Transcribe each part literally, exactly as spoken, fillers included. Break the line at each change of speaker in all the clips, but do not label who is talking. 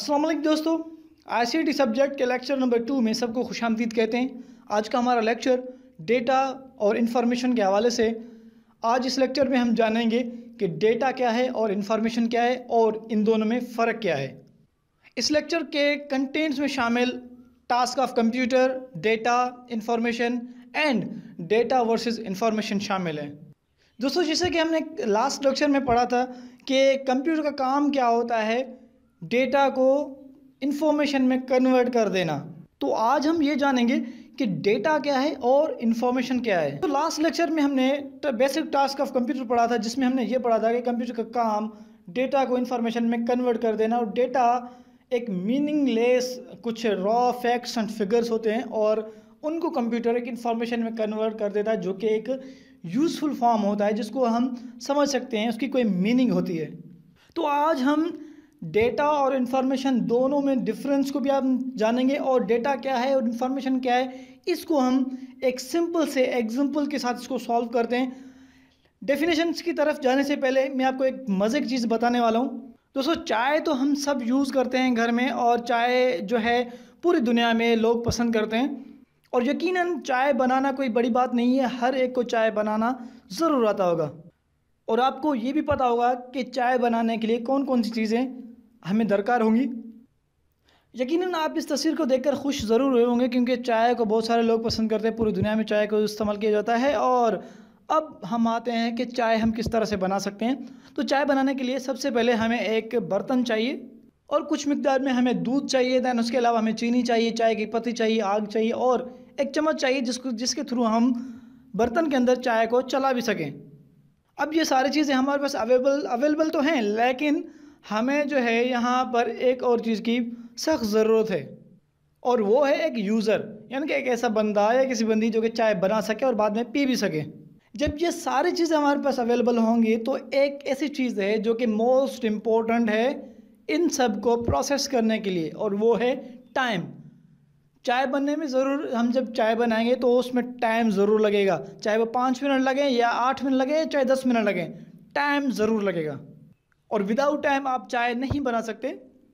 अस्सलाम वालेकुम दोस्तों, आईसीटी सब्जेक्ट के लेक्चर नंबर टू में सबको खुशामदीद कहते हैं। आज का हमारा लेक्चर डेटा और इन्फॉर्मेशन के हवाले से। आज इस लेक्चर में हम जानेंगे कि डेटा क्या है और इन्फॉर्मेशन क्या है और इन दोनों में फ़र्क क्या है। इस लेक्चर के कंटेंट्स में शामिल task of computer, data, information and data versus information शामिल है। दोस्तों, जैसे कि हमने लास्ट लेक्चर में पढ़ा था कि कंप्यूटर का काम क्या होता है, डेटा को इन्फॉर्मेशन में कन्वर्ट कर देना। तो आज हम ये जानेंगे कि डेटा क्या है और इन्फॉर्मेशन क्या है। तो लास्ट लेक्चर में हमने बेसिक टास्क ऑफ कंप्यूटर पढ़ा था, जिसमें हमने ये पढ़ा था कि कंप्यूटर का काम डेटा को इन्फॉर्मेशन में कन्वर्ट कर देना। और डेटा एक मीनिंगलेस कुछ रॉ फैक्ट्स एंड फिगर्स होते हैं और उनको कंप्यूटर एक इन्फॉर्मेशन में कन्वर्ट कर देता है, जो कि एक यूज़फुल फॉर्म होता है जिसको हम समझ सकते हैं, उसकी कोई मीनिंग होती है। तो आज हम डेटा और इन्फॉर्मेशन दोनों में डिफरेंस को भी आप जानेंगे और डेटा क्या है और इन्फॉर्मेशन क्या है, इसको हम एक सिंपल से एग्जांपल के साथ इसको सॉल्व करते हैं। डेफिनेशंस की तरफ जाने से पहले मैं आपको एक मज़े की चीज़ बताने वाला हूँ। दोस्तों, चाय तो हम सब यूज़ करते हैं घर में और चाय जो है पूरी दुनिया में लोग पसंद करते हैं और यकीनन चाय बनाना कोई बड़ी बात नहीं है, हर एक को चाय बनाना ज़रूर आता होगा। और आपको ये भी पता होगा कि चाय बनाने के लिए कौन कौन सी चीज़ें हमें दरकार होंगी। यकीनन आप इस तस्वीर को देखकर खुश ज़रूर हुए होंगे, क्योंकि चाय को बहुत सारे लोग पसंद करते हैं, पूरी दुनिया में चाय को इस्तेमाल किया जाता है। और अब हम आते हैं कि चाय हम किस तरह से बना सकते हैं। तो चाय बनाने के लिए सबसे पहले हमें एक बर्तन चाहिए और कुछ मिकदार में हमें दूध चाहिए। दैन उसके अलावा हमें चीनी चाहिए, चाय की पत्ती चाहिए, आग चाहिए और एक चम्मच चाहिए जिसको जिसके थ्रू हम बर्तन के अंदर चाय को चला भी सकें। अब ये सारी चीज़ें हमारे पास अवेलेबल अवेलेबल तो हैं, लेकिन हमें जो है यहाँ पर एक और चीज़ की सख्त ज़रूरत है और वो है एक यूज़र, यानी कि एक ऐसा बंदा या किसी बंदी जो कि चाय बना सके और बाद में पी भी सके। जब ये सारी चीज़ें हमारे पास अवेलेबल होंगी तो एक ऐसी चीज़ है जो कि मोस्ट इम्पोर्टेंट है इन सब को प्रोसेस करने के लिए, और वो है टाइम। चाय बनने में ज़रूर हम जब चाय बनाएंगे तो उसमें टाइम ज़रूर लगेगा, चाहे वो पाँच मिनट लगे या आठ मिनट लगे चाहे दस मिनट लगे, टाइम ज़रूर लगेगा और विदाउट टाइम आप चाय नहीं बना सकते।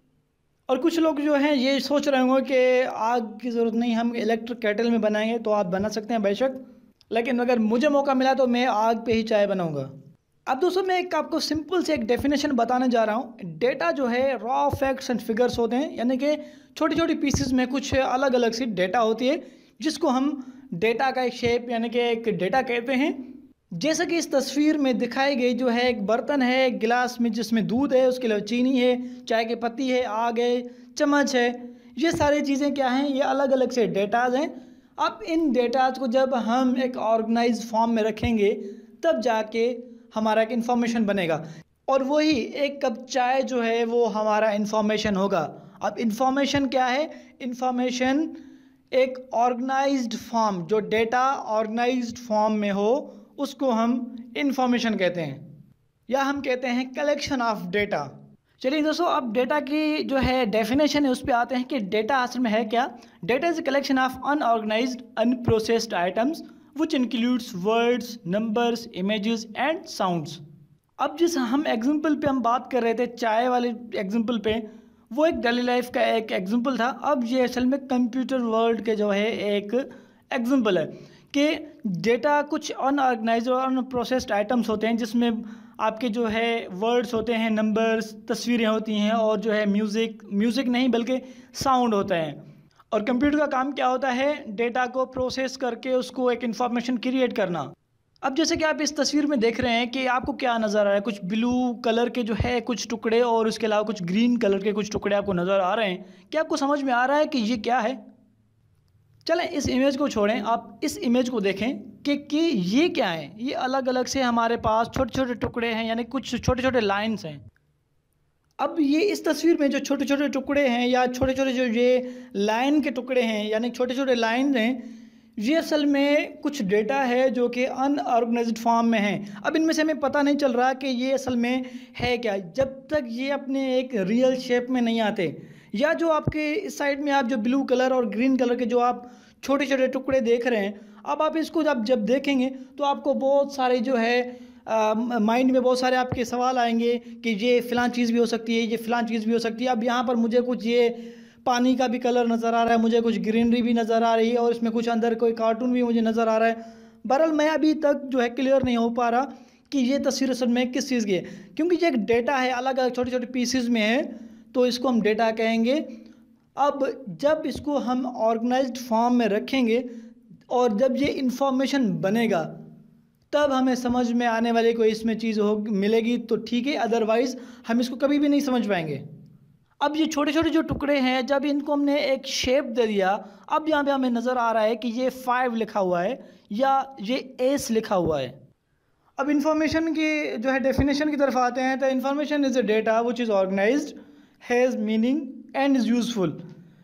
और कुछ लोग जो हैं ये सोच रहे होंगे कि आग की ज़रूरत नहीं, हम इलेक्ट्रिक केटल में बनाएंगे, तो आप बना सकते हैं बेशक, लेकिन अगर मुझे मौका मिला तो मैं आग पे ही चाय बनाऊँगा। अब दोस्तों, मैं एक आपको सिंपल से एक डेफिनेशन बताने जा रहा हूँ। डेटा जो है रॉ फैक्ट्स एंड फिगर्स होते हैं, यानी कि छोटी छोटी पीसेस में कुछ अलग अलग सी डेटा होती है जिसको हम डेटा का एक शेप यानी कि एक डेटा कहते हैं। जैसे कि इस तस्वीर में दिखाई गई जो है एक बर्तन है, एक गिलास में जिसमें दूध है, उसके अलावा चीनी है, चाय की पत्ती है, आग है, चम्मच है। ये सारी चीज़ें क्या हैं, ये अलग अलग से डेटाज हैं। अब इन डेटाज को जब हम एक ऑर्गेनाइज फॉर्म में रखेंगे तब जाके हमारा एक इन्फॉर्मेशन बनेगा और वही एक कप चाय जो है वो हमारा इन्फॉर्मेशन होगा। अब इन्फॉर्मेशन क्या है? इन्फॉर्मेशन एक ऑर्गेनाइज्ड फॉर्म, जो डेटा ऑर्गेनाइज्ड फॉर्म में हो उसको हम इन्फॉर्मेशन कहते हैं, या हम कहते हैं कलेक्शन ऑफ डेटा। चलिए दोस्तों, अब डेटा की जो है डेफिनेशन है उस पर आते हैं कि डेटा असल में है क्या। Data is a collection of unorganised unprocessed items which includes words, numbers, images and sounds। अब जिस हम एग्जाम्पल पे हम बात कर रहे थे, चाय वाले एग्जाम्पल पे, वो एक डेली लाइफ का एक एग्जाम्पल था। अब ये असल में कंप्यूटर वर्ल्ड के जो है एक एग्जाम्पल है कि डेटा कुछ अनऑर्गेनाइज्ड और अनप्रोसेस्ड आइटम्स होते हैं जिसमें आपके जो है वर्ड्स होते हैं, नंबर्स, तस्वीरें होती हैं और जो है म्यूज़िक म्यूज़िक नहीं बल्कि साउंड होता है। और कंप्यूटर का काम क्या होता है? डेटा को प्रोसेस करके उसको एक इन्फॉर्मेशन क्रिएट करना। अब जैसे कि आप इस तस्वीर में देख रहे हैं कि आपको क्या नज़र आ रहा है, कुछ ब्लू कलर के जो है कुछ टुकड़े और उसके अलावा कुछ ग्रीन कलर के कुछ टुकड़े आपको नज़र आ रहे हैं। क्या आपको समझ में आ रहा है कि ये क्या है? चलें इस इमेज को छोड़ें, आप इस इमेज को देखें कि कि ये क्या है। ये अलग अलग से हमारे पास छोटे छोटे टुकड़े हैं, यानी कुछ छोटे छोटे लाइन्स हैं। अब ये इस तस्वीर में जो छोटे छोटे टुकड़े हैं या छोटे छोटे जो ये लाइन के टुकड़े हैं, यानी छोटे छोटे लाइन हैं, ये असल में कुछ डेटा है जो कि अनऑर्गेनाइज्ड फॉर्म में है। अब इनमें से हमें पता नहीं चल रहा कि ये असल में है क्या, जब तक ये अपने एक रियल शेप में नहीं आते। या जो आपके इस साइड में आप जो ब्लू कलर और ग्रीन कलर के जो आप छोटे छोटे टुकड़े देख रहे हैं, अब आप इसको जब जब देखेंगे तो आपको बहुत सारे जो है माइंड में बहुत सारे आपके सवाल आएंगे कि ये फ़लाँ चीज़ भी हो सकती है, ये फ़लाँ चीज़ भी हो सकती है। अब यहाँ पर मुझे कुछ ये पानी का भी कलर नज़र आ रहा है, मुझे कुछ ग्रीनरी भी नज़र आ रही है और इसमें कुछ अंदर कोई कार्टून भी मुझे नज़र आ रहा है। बहरहाल मैं अभी तक जो है क्लियर नहीं हो पा रहा कि ये तस्वीर असल में किस चीज़ की है, क्योंकि ये एक डेटा है, अलग अलग छोटे छोटे पीसेस में है, तो इसको हम डेटा कहेंगे। अब जब इसको हम ऑर्गेनाइज्ड फॉर्म में रखेंगे और जब ये इंफॉर्मेशन बनेगा तब हमें समझ में आने वाली कोई इसमें चीज़ हो मिलेगी तो ठीक है, अदरवाइज़ हम इसको कभी भी नहीं समझ पाएंगे। अब ये छोटे छोटे जो टुकड़े हैं, जब इनको हमने एक शेप दे दिया, अब यहाँ पे हमें नज़र आ रहा है कि ये फाइव लिखा हुआ है या ये एस लिखा हुआ है। अब इंफॉर्मेशन की जो है डेफिनेशन की तरफ आते हैं, तो information is a data which is organised, has meaning and is useful.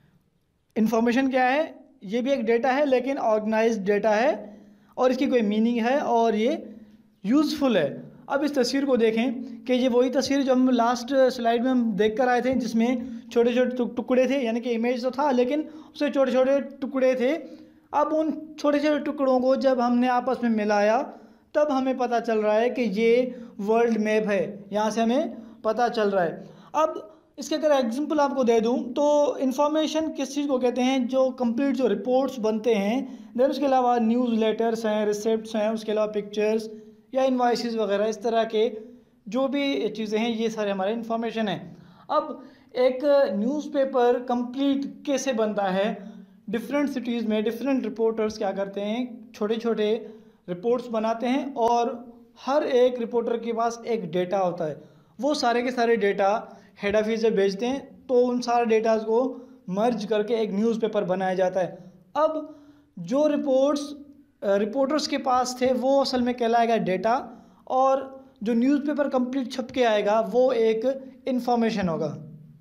Information क्या है? ये भी एक डेटा है लेकिन ऑर्गेनाइज्ड डेटा है और इसकी कोई मीनिंग है और ये यूज़फुल है। अब इस तस्वीर को देखें कि ये वही तस्वीर जो हम लास्ट स्लाइड में हम देख कर आए थे, जिसमें छोटे छोटे टुकड़े थे, यानी कि इमेज तो था लेकिन उससे छोटे छोटे टुकड़े थे। अब उन छोटे छोटे टुकड़ों को जब हमने आपस में मिलाया तब हमें पता चल रहा है कि ये वर्ल्ड मैप है, यहाँ से हमें पता चल रहा है। अब इसके अगर एग्जांपल आपको दे दूं तो इंफॉर्मेशन किस चीज़ को कहते हैं? जो कंप्लीट जो रिपोर्ट्स बनते हैं, देन उसके अलावा न्यूज़ लेटर्स हैं, रिसिप्ट्स हैं, उसके अलावा पिक्चर्स या इनवॉइसेस वगैरह, इस तरह के जो भी चीज़ें हैं ये सारे हमारे इंफॉर्मेशन हैं। अब एक न्यूज़पेपर कंप्लीट कैसे बनता है? डिफरेंट सिटीज़ में डिफरेंट रिपोर्टर्स क्या करते हैं, छोटे छोटे रिपोर्ट्स बनाते हैं और हर एक रिपोर्टर के पास एक डेटा होता है। वो सारे के सारे डेटा हेड ऑफिस से भेजते हैं, तो उन सारे डेटाज को मर्ज करके एक न्यूज़पेपर बनाया जाता है। अब जो रिपोर्ट्स रिपोर्टर्स के पास थे वो असल में कहलाएगा डेटा, और जो न्यूज़पेपर कंप्लीट छप के आएगा वो एक इंफॉर्मेशन होगा।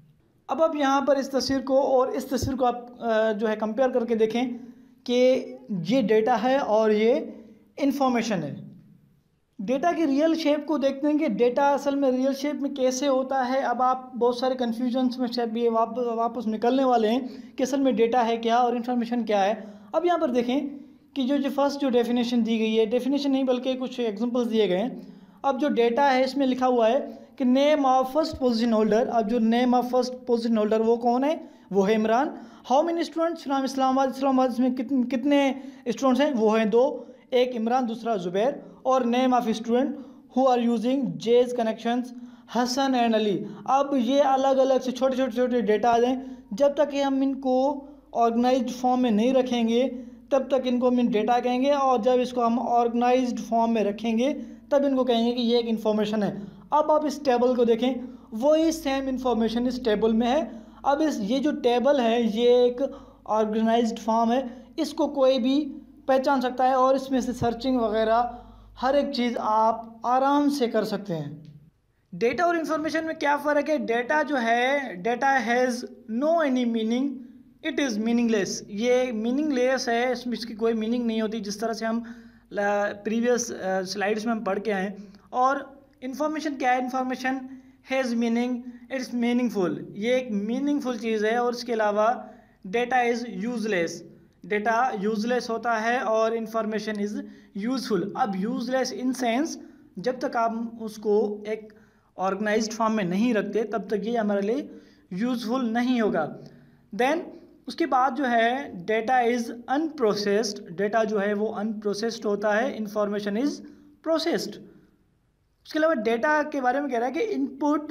अब आप यहाँ पर इस तस्वीर को और इस तस्वीर को आप जो है कंपेयर करके देखें कि ये डेटा है और ये इंफॉर्मेशन है। डेटा की रियल शेप को देखते हैं कि डेटा असल में रियल शेप में कैसे होता है। अब आप बहुत सारे कन्फ्यूजन्स में शायद ये वापस वापस निकलने वाले हैं कि असल में डेटा है क्या और इन्फॉर्मेशन क्या है। अब यहाँ पर देखें कि जो जो फर्स्ट जो डेफिनेशन दी गई है, डेफिनेशन नहीं बल्कि कुछ एग्जांपल्स दिए गए हैं। अब जो डेटा है इसमें लिखा हुआ है कि name of first position holder. अब जो name of first position holder वो कौन है? वो है Imran. How many students from Islamabad, Islamabad में कितने कितने स्टूडेंट्स हैं? वो हैं दो, एक इमरान दूसरा जुबैर। और name of student who are using Jazz connections, Hasan and Ali. अब ये अलग अलग से छोटे छोटे छोटे डेटा हैं, जब तक कि हम इनको ऑर्गेनाइज्ड फॉर्म में नहीं रखेंगे तब तक इनको हम डेटा कहेंगे, और जब इसको हम ऑर्गेनाइज्ड फॉर्म में रखेंगे तब इनको कहेंगे कि ये एक इन्फॉर्मेशन है। अब आप इस टेबल को देखें, वही सेम इन्फॉर्मेशन इस टेबल में है। अब इस ये जो टेबल है ये एक ऑर्गेनाइज्ड फॉर्म है, इसको कोई भी पहचान सकता है और इसमें से सर्चिंग वगैरह हर एक चीज़ आप आराम से कर सकते हैं। डेटा और इन्फॉर्मेशन में क्या फ़र्क है? डेटा जो है, data has no any meaning, it is meaningless. ये मीनिंगलेस है, इसमें इसकी कोई मीनिंग नहीं होती, जिस तरह से हम प्रीवियस स्लाइड्स में हम पढ़ के आए। और इन्फॉर्मेशन क्या है? Information has meaning, it's meaningful. ये एक मीनिंगफुल चीज़ है। और इसके अलावा data is useless, data useless होता है और इन्फॉर्मेशन इज़ यूज़फुल। अब यूजलेस इन सेंस, जब तक आप उसको एक ऑर्गेनाइज्ड फॉर्म में नहीं रखते तब तक ये हमारे लिए यूज़फुल नहीं होगा। देन उसके बाद जो है डेटा इज़ अनप्रोसेस्ड। डेटा जो है वो अनप्रोसेस्ड होता है, इन्फॉर्मेशन इज़ प्रोसेस्ड। उसके अलावा डेटा के बारे में कह रहा है कि input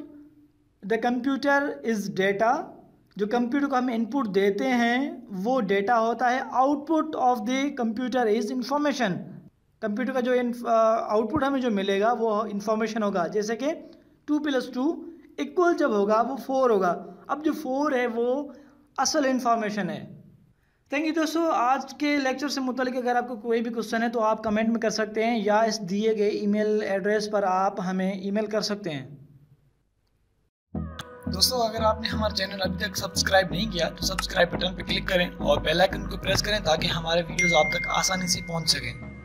the computer is data. जो कंप्यूटर को हम इनपुट देते हैं वो डेटा होता है। Output of the computer is information. Computer का जो आउटपुट हमें जो मिलेगा वो इंफॉर्मेशन होगा। जैसे कि टू प्लस टू इक्वल जब होगा वो फोर होगा। अब जो फोर है वो असल इंफॉर्मेशन है। थैंक यू दोस्तों। आज के लेक्चर से मुतालिक अगर आपको कोई भी क्वेश्चन है तो आप कमेंट में कर सकते हैं या इस दिए गए ईमेल एड्रेस पर आप हमें ईमेल कर सकते हैं।
दोस्तों, अगर आपने हमारा चैनल अभी तक सब्सक्राइब नहीं किया तो सब्सक्राइब बटन पर क्लिक करें और बेल आइकन को प्रेस करें ताकि हमारे वीडियोस आप तक आसानी से पहुंच सकें।